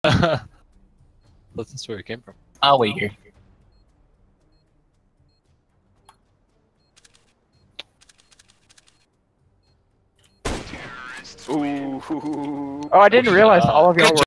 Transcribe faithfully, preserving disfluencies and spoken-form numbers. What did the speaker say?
That's where it came from. I'll wait here. Ooh. Oh, I didn't realize all of y'all were